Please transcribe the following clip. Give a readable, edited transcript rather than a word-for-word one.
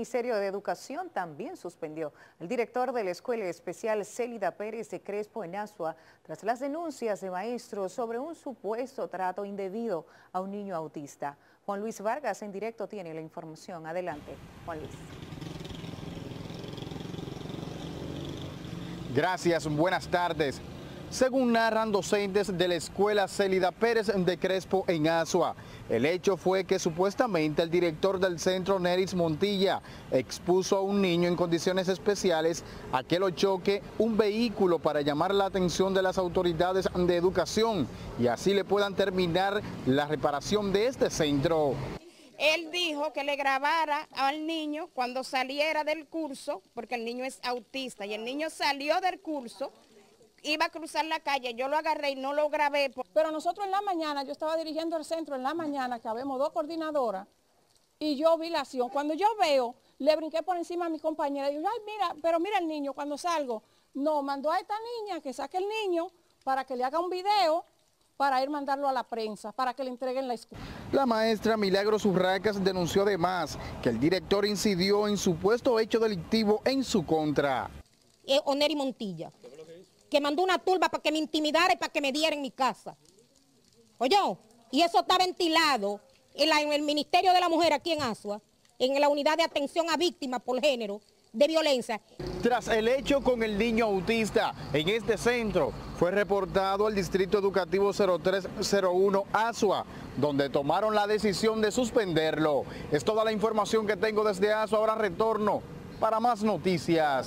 Ministerio de Educación también suspendió al director de la Escuela Especial Célida Pérez de Crespo en Azua tras las denuncias de maestros sobre un supuesto trato indebido a un niño autista. Juan Luis Vargas en directo tiene la información. Adelante, Juan Luis. Gracias, buenas tardes. Según narran docentes de la Escuela Célida Pérez de Crespo en Azua, el hecho fue que supuestamente el director del centro, Neris Montilla, expuso a un niño en condiciones especiales a que lo choque un vehículo para llamar la atención de las autoridades de educación y así le puedan terminar la reparación de este centro. Él dijo que le grabara al niño cuando saliera del curso, porque el niño es autista y el niño salió del curso, iba a cruzar la calle, yo lo agarré y no lo grabé. Pero nosotros en la mañana, yo estaba dirigiendo el centro en la mañana, que habemos 2 coordinadoras, y yo vi la acción. Cuando yo veo, le brinqué por encima a mi compañera y digo, ay, mira, pero mira el niño, cuando salgo, no, mandó a esta niña que saque el niño para que le haga un video, para ir mandarlo a la prensa, para que le entreguen la escuela. La maestra Milagros Urracas denunció además que el director incidió en supuesto hecho delictivo en su contra. Neris Montilla, que mandó una turba para que me intimidara y para que me diera en mi casa. Oye, y eso está ventilado en el Ministerio de la Mujer aquí en Azua, en la unidad de atención a víctimas por género de violencia. Tras el hecho con el niño autista en este centro, fue reportado al Distrito Educativo 0301 Azua, donde tomaron la decisión de suspenderlo. Es toda la información que tengo desde Azua, ahora retorno para más noticias.